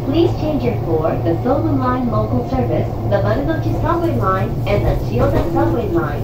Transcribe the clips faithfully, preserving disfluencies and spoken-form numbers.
Please change your for the Sobu Line local service, the Marunouchi Subway Line, and the Chiyoda Subway Line.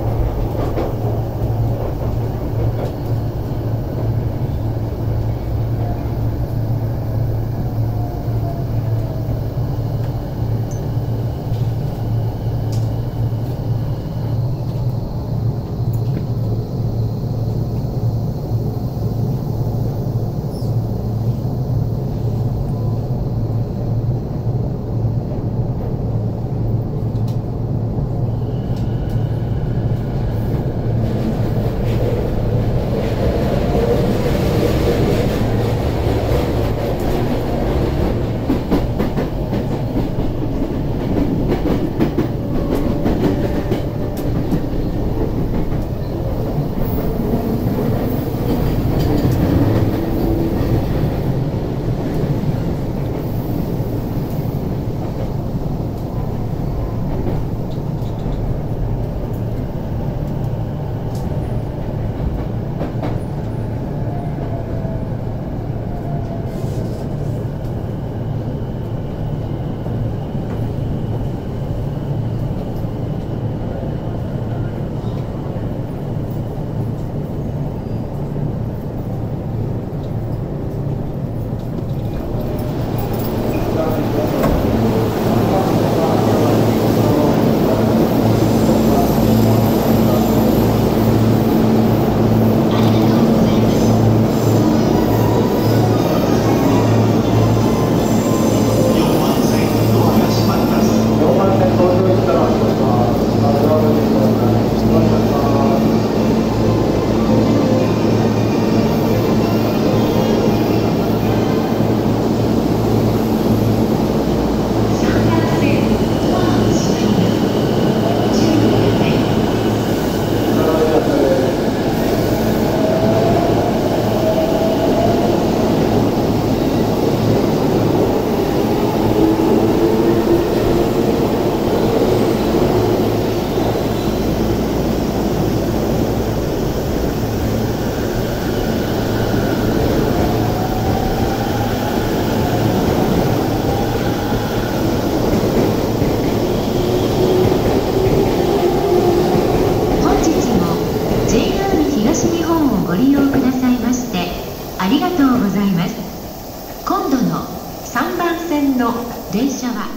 電車は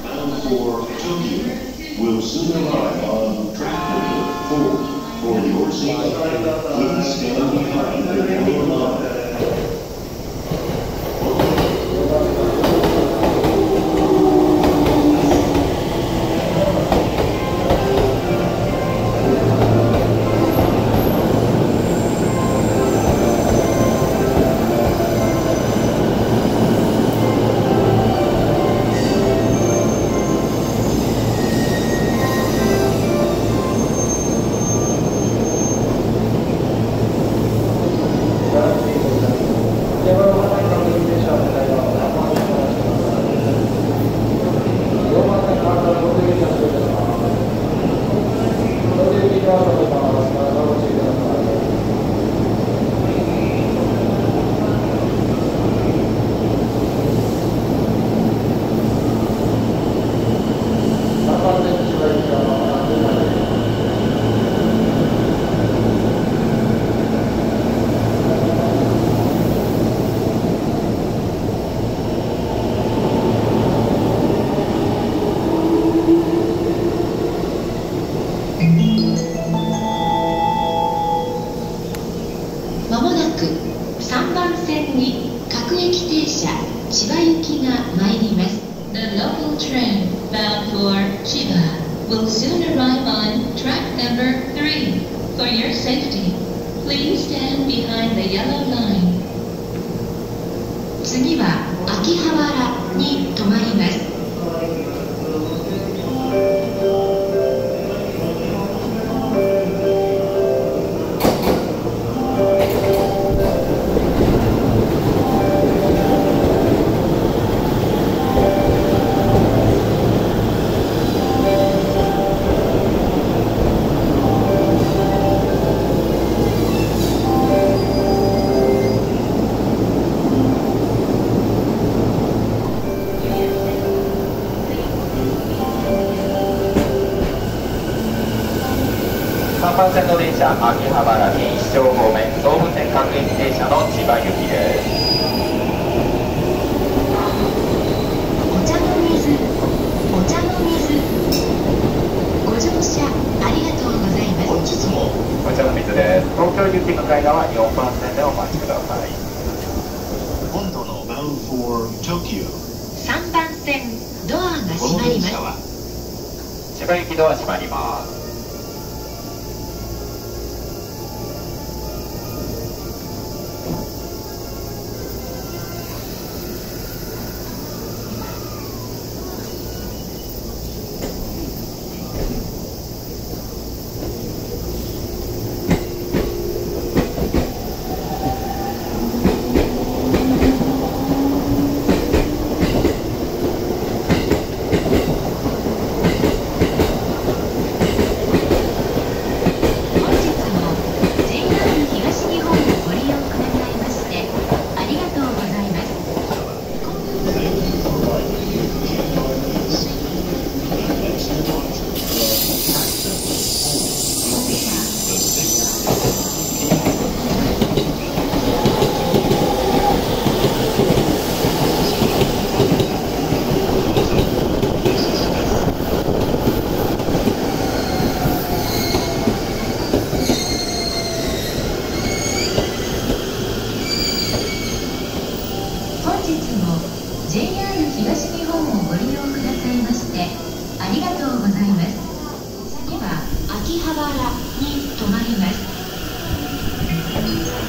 will soon arrive on track number four for your safety. Please stand behind the yellow line. さんばん線の電車、秋葉原錦糸町方面総武線各駅停車の千葉行きです。 お茶の水、お茶の水。ご乗車ありがとうございます。 本日もお茶の水です。東京行き向かい側よんばん線でお待ちください。 本土の Bound for Tokyo。 さんばん線ドアがこ閉まります。 の電車は千葉行きドア閉まります。 本日も ジェイアール 東日本をご利用くださいましてありがとうございます。次は秋葉原に停まります。